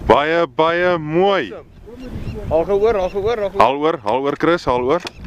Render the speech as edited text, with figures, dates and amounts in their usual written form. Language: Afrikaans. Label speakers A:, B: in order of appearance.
A: Baie mooi.
B: Al gehoor,
A: Haal oor Chris, haal oor.